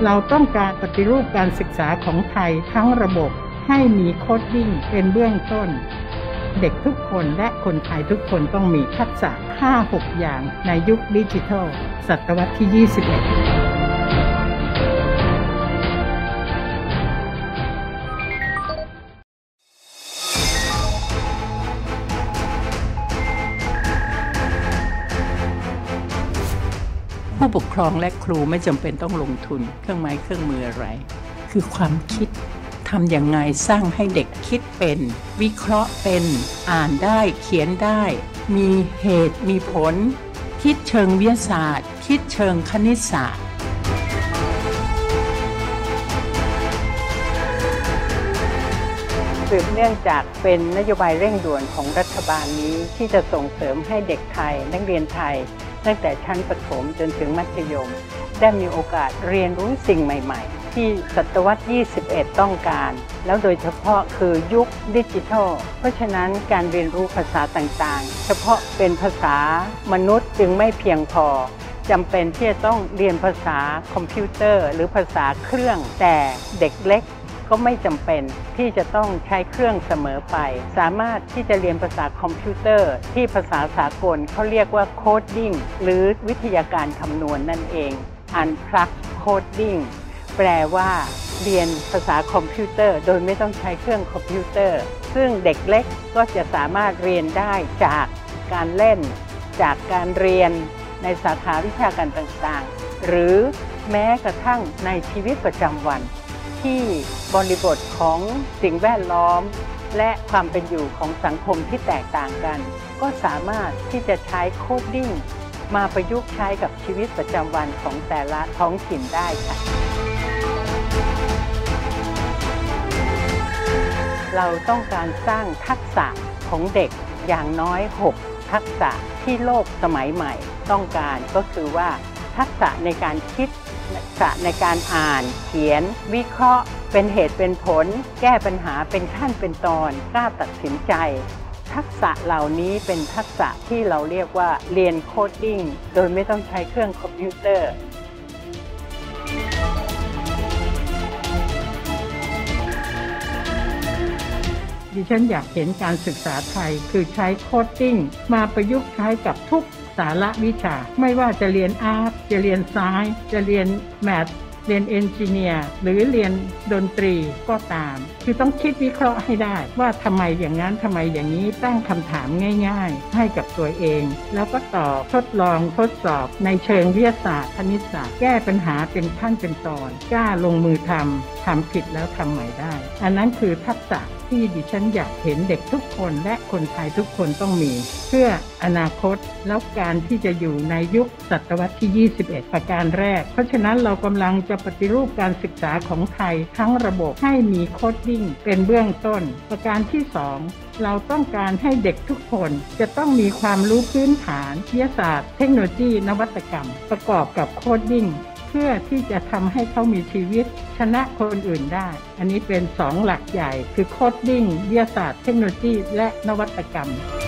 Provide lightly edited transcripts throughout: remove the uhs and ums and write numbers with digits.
เราต้องการปฏิรูปการศึกษาของไทยทั้งระบบให้มีโคดดิ้งเป็นเบื้องต้นเด็กทุกคนและคนไทยทุกคนต้องมีทักษะ 5-6 อย่างในยุคดิจิทัลศตวรรษที่ 21ผู้ปกครองและครูไม่จำเป็นต้องลงทุนเครื่องไม้เครื่องมืออะไรคือความคิดทำอย่างไงสร้างให้เด็กคิดเป็นวิเคราะห์เป็นอ่านได้เขียนได้มีเหตุมีผลคิดเชิงวิทยาศาสตร์คิดเชิงคณิตศาสตร์สืบเนื่องจากเป็นนโยบายเร่งด่วนของรัฐบาลนี้ที่จะส่งเสริมให้เด็กไทยนักเรียนไทยตั้งแต่ชั้นประถมจนถึงมัธยมได้มีโอกาสเรียนรู้สิ่งใหม่ๆที่ศตวรรษ 21 ต้องการแล้วโดยเฉพาะคือยุคดิจิทัลเพราะฉะนั้นการเรียนรู้ภาษาต่างๆเฉพาะเป็นภาษามนุษย์จึงไม่เพียงพอจำเป็นที่จะต้องเรียนภาษาคอมพิวเตอร์หรือภาษาเครื่องแต่เด็กเล็กก็ไม่จำเป็นที่จะต้องใช้เครื่องเสมอไปสามารถที่จะเรียนภาษาคอมพิวเตอร์ที่ภาษาสากลเขาเรียกว่าโคดดิ้งหรือวิทยาการคำนวณนั่นเอง Unplugged Coding แปลว่าเรียนภาษาคอมพิวเตอร์โดยไม่ต้องใช้เครื่องคอมพิวเตอร์ซึ่งเด็กเล็กก็จะสามารถเรียนได้จากการเล่นจากการเรียนในสาขาวิชาการต่างๆหรือแม้กระทั่งในชีวิตประจำวันที่บริบทของสิ่งแวดล้อมและความเป็นอยู่ของสังคมที่แตกต่างกันก็สามารถที่จะใช้โคดดิ้งมาประยุกต์ใช้กับชีวิตประจำวันของแต่ละท้องถิ่นได้ค่ะเราต้องการสร้างทักษะของเด็กอย่างน้อย6ทักษะที่โลกสมัยใหม่ต้องการก็คือว่าทักษะในการคิดทักษะในการอ่านเขียนวิเคราะห์เป็นเหตุเป็นผลแก้ปัญหาเป็นขั้นเป็นตอนกล้าตัดสินใจทักษะเหล่านี้เป็นทักษะที่เราเรียกว่าเรียนโคดดิ้งโดยไม่ต้องใช้เครื่องคอมพิวเตอร์ดิฉันอยากเห็นการศึกษาไทยคือใช้โคดดิ้งมาประยุกต์ใช้กับทุกสาระวิชาไม่ว่าจะเรียนอาร์ตจะเรียนไซน์จะเรียนแมทเรียนเอนจิเนียร์หรือเรียนดนตรีก็ตามคือต้องคิดวิเคราะห์ให้ได้ว่าทำไมอย่างนั้นทำไมอย่างนี้ตั้งคำถามง่ายๆให้กับตัวเองแล้วก็ตอบทดลองทดสอบในเชิงวิทยาศาสตร์คณิตศาสตร์แก้ปัญหาเป็นขั้นเป็นตอนกล้าลงมือทำผิดแล้วทำใหม่ได้อันนั้นคือทักษะที่ดิฉันอยากเห็นเด็กทุกคนและคนไทยทุกคนต้องมีเพื่ออนาคตแล้วการที่จะอยู่ในยุคศตวรรษที่ 21 ประการแรกเพราะฉะนั้นเรากำลังจะปฏิรูปการศึกษาของไทยทั้งระบบให้มีโคดดิ้งเป็นเบื้องต้นประการที่ 2เราต้องการให้เด็กทุกคนจะต้องมีความรู้พื้นฐานวิทยาศาสตร์เทคโนโลยีนวัตกรรมประกอบกับโคดดิ้งเพื่อที่จะทำให้เขามีชีวิตชนะคนอื่นได้อันนี้เป็น2หลักใหญ่คือโคดดิ้งวิทยาศาสตร์เทคโนโลยีและนวัตกรรม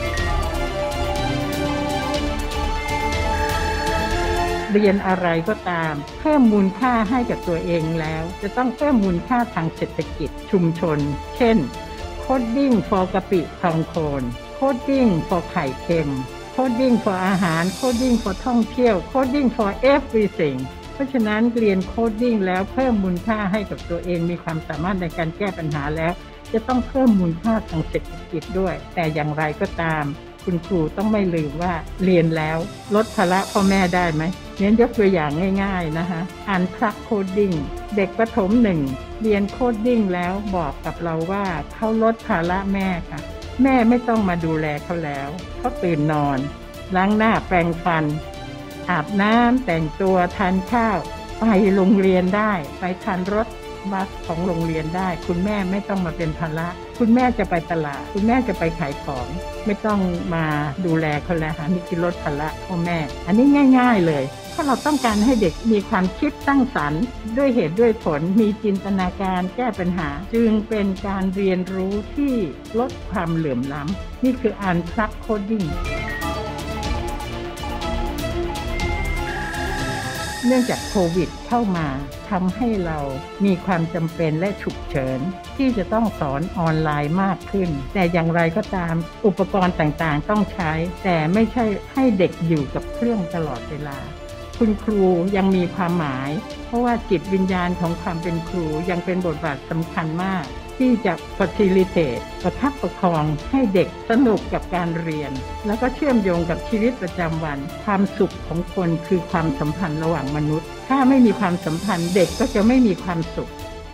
เรียนอะไรก็ตามเพิ่มมูลค่าให้กับตัวเองแล้วจะต้องเพิ่มมูลค่าทางเศรษฐกิจชุมชนเช่นโคดดิ้ง for กะปิทองโคนโคดดิ้ง for ไข่เค็มโคดดิ้ง for อาหารโคดดิ้ง for ท่องเที่ยวโคดดิ้ง for everythingเพราะฉะนั้นเรียนโคดดิ้งแล้วเพิ่มมูลค่าให้กับตัวเองมีความสามารถในการแก้ปัญหาแล้วจะต้องเพิ่มมูลค่าทางเศรษฐกิจด้วยแต่อย่างไรก็ตามคุณครูต้องไม่ลืมว่าเรียนแล้วลดภาระพ่อแม่ได้ไหมงั้นยกตัวอย่างง่ายๆนะคะUnplugged Codingเด็กประถม1เรียนโคดดิ้งแล้วบอกกับเราว่าเขาลดภาระแม่ค่ะแม่ไม่ต้องมาดูแลเขาแล้วเขาตื่นนอนล้างหน้าแปรงฟันอาบน้ำแต่งตัวทานข้าวไปโรงเรียนได้ไปทานรถบัสของโรงเรียนได้คุณแม่ไม่ต้องมาเป็นภาระคุณแม่จะไปตลาดคุณแม่จะไปขายของไม่ต้องมาดูแลเขาแล้วนี่คือลดภาระพ่อแม่อันนี้ง่ายๆเลยถ้าเราต้องการให้เด็กมีความคิดสร้างสรรค์ด้วยเหตุด้วยผลมีจินตนาการแก้ปัญหาจึงเป็นการเรียนรู้ที่ลดความเหลื่อมล้ำนี่คือ Unplugged Coding เนื่องจากโควิดเข้ามาทำให้เรามีความจำเป็นและฉุกเฉินที่จะต้องสอนออนไลน์มากขึ้นแต่อย่างไรก็ตามอุปกรณ์ต่างๆต้องใช้แต่ไม่ใช่ให้เด็กอยู่กับเครื่องตลอดเวลาคุณครูยังมีความหมายเพราะว่าจิตวิญญาณของความเป็นครูยังเป็นบทบาทสำคัญมากที่จะ facilitate ประคับประคองให้เด็กสนุกกับการเรียนแล้วก็เชื่อมโยงกับชีวิตประจำวันความสุขของคนคือความสัมพันธ์ระหว่างมนุษย์ถ้าไม่มีความสัมพันธ์เด็กก็จะไม่มีความสุข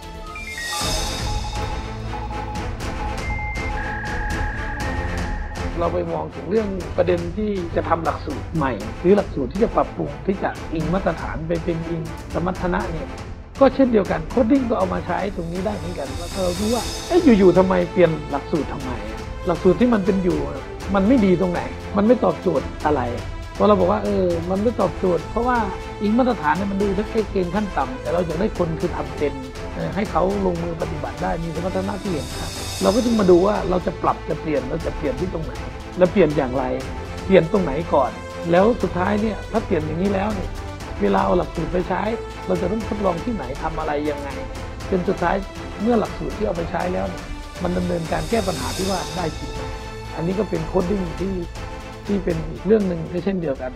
เราไปมองถึงเรื่องประเด็นที่จะทำหลักสูตรใหม่หรือหลักสูตรที่จะปรับปรุงที่จะอิงมาตรฐานไปเป็นอิงสมรรถนะเนี่ยก็เช่นเดียวกันโคดดิ้งก็เอามาใช้ตรงนี้ได้เหมือนกันว่าเรารู้ว่าอยู่ๆทำไมเปลี่ยนหลักสูตรทำไมหลักสูตรที่มันเป็นอยู่มันไม่ดีตรงไหนมันไม่ตอบโจทย์อะไรพอเราบอกว่ามันไม่ตอบโจทย์เพราะว่าอิงมาตรฐานเนี่ยมันดูแค่เกณฑ์ขั้นต่ำแต่เราอยากได้คนคือทำเป็นให้เขาลงมือปฏิบัติได้มีสมรรถนะที่เห็นครับเราก็ต้องมาดูว่าเราจะปรับจะเปลี่ยนเราจะเปลี่ยนที่ตรงไหนและเปลี่ยนอย่างไรเปลี่ยนตรงไหนก่อนแล้วสุดท้ายเนี่ยถ้าเปลี่ยนอย่างนี้แล้วเนี่ยเวลาเอาหลักสูตรไปใช้เราจะต้องทดลองที่ไหนทำอะไรยังไงจนสุดท้ายเมื่อหลักสูตรที่เอาไปใช้แล้วมันดำเนินการแก้ปัญหาที่ว่าได้จริงอันนี้ก็เป็นโคดดิ้งที่เป็นอีกเรื่องหนึ่งเช่นเดียวกัน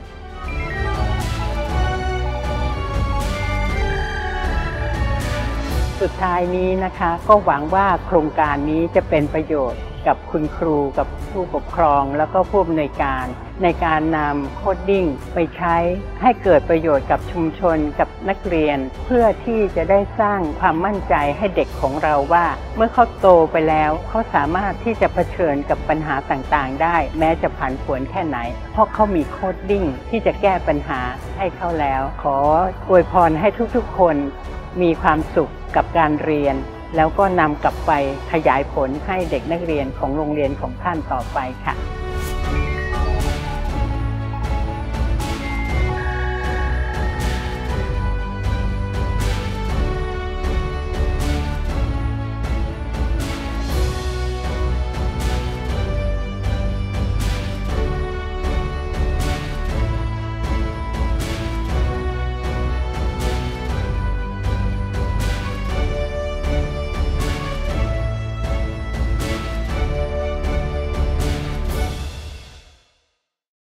สุดท้ายนี้นะคะก็หวังว่าโครงการนี้จะเป็นประโยชน์กับคุณครูกับผู้ปกครองแล้วก็ผู้อำนวยการในการนำโคดดิ้งไปใช้ให้เกิดประโยชน์กับชุมชนกับนักเรียนเพื่อที่จะได้สร้างความมั่นใจให้เด็กของเราว่าเมื่อเขาโตไปแล้วเขาสามารถที่จะเผชิญกับปัญหาต่างๆได้แม้จะผันผวนแค่ไหนเพราะเขามีโคดดิ้งที่จะแก้ปัญหาให้เขาแล้วขออวยพรให้ทุกๆคนมีความสุขกับการเรียนแล้วก็นำกลับไปขยายผลให้เด็กนักเรียนของโรงเรียนของท่านต่อไปค่ะ